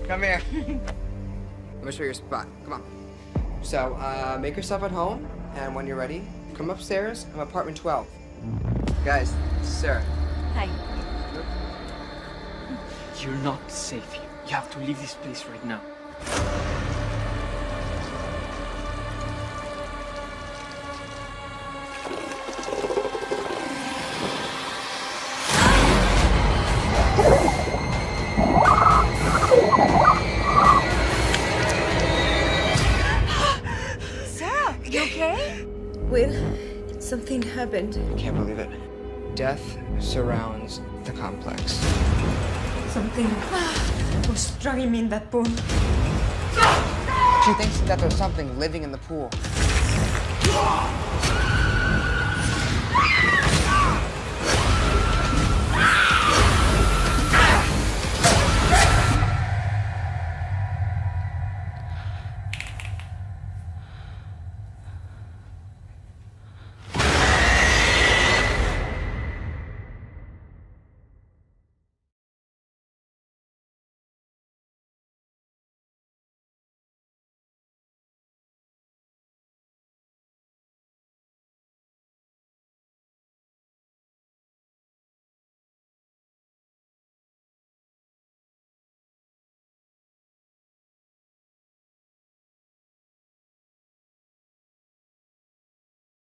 Come here. Let me show you your spot. Come on. So, make yourself at home, and when you're ready, come upstairs. I'm apartment 12. Guys, Sara. Hi. You're not safe here. You have to leave this place right now. Sara, you okay? Will, something happened. I can't believe it. Death surrounds the complex. Something was dragging me in that pool. She thinks that there's something living in the pool.